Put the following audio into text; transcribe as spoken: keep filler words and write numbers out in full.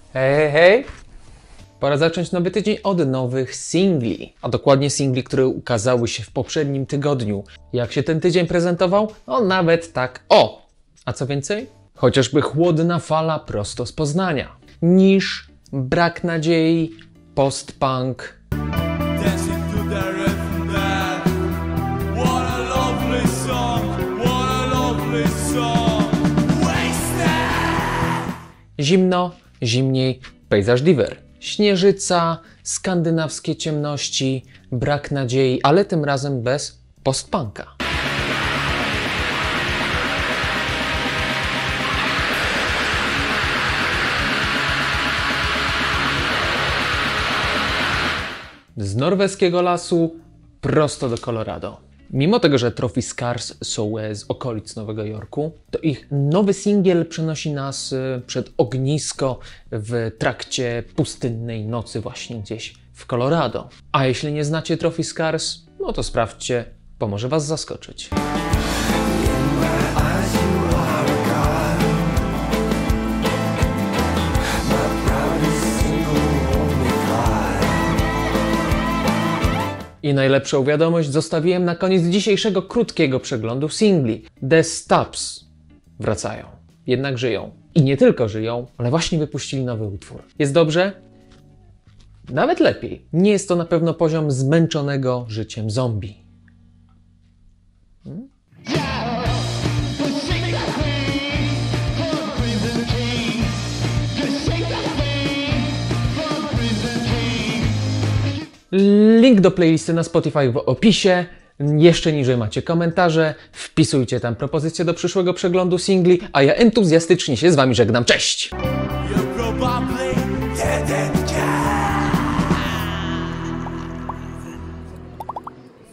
Hej, hej! Pora zacząć nowy tydzień od nowych singli, a dokładnie singli, które ukazały się w poprzednim tygodniu. Jak się ten tydzień prezentował? No nawet tak o! A co więcej? Chociażby chłodna fala prosto z Poznania. Niż, brak nadziei, post-punk. Zimno, zimniej, pejzaż diver. Śnieżyca, skandynawskie ciemności, brak nadziei, ale tym razem bez post-punka. Z norweskiego lasu prosto do Colorado. Mimo tego, że Trophy Scars są z okolic Nowego Jorku, to ich nowy singiel przenosi nas przed ognisko w trakcie pustynnej nocy właśnie gdzieś w Colorado. A jeśli nie znacie Trophy Scars, no to sprawdźcie, bo może was zaskoczyć. I najlepszą wiadomość zostawiłem na koniec dzisiejszego krótkiego przeglądu singli. The Stubbs wracają, jednak żyją. I nie tylko żyją, ale właśnie wypuścili nowy utwór. Jest dobrze? Nawet lepiej. Nie jest to na pewno poziom zmęczonego życiem zombie. Hmm? Link do playlisty na Spotify w opisie. Jeszcze niżej macie komentarze. Wpisujcie tam propozycje do przyszłego przeglądu singli, a ja entuzjastycznie się z wami żegnam. Cześć!